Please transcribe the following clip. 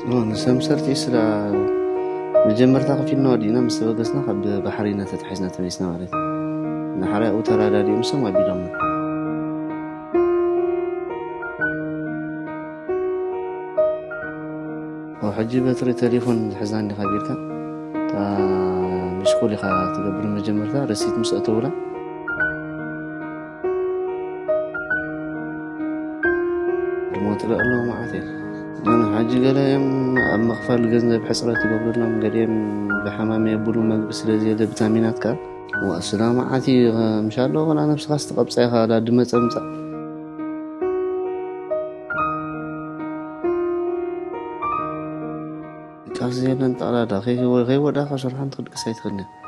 نسمسرتي سرا مجمرتا خفينا ودينا مستبقسنا خب بحرينا تتحسنا تميسنا مالت نحرق وترادادي مسمى بيدامنا وحجي بتري تليفون حزان خبيرك تا مشكولي خا تقبل مجمرتا رسيت مسأتولا رموت الله معاتي أنا حاجي قال يوم مغفر الجزنة بحسرة تقبل لهم قريم بحمامي يبولو مقبس لزيادة بتامينات كا والسلام عاتي إن شاء الله ولا نفس خاص تقب سايخا لا دمت أمسا كاسي لن تعالى داخل غير وداخل شرحان تقد كسيت خلنا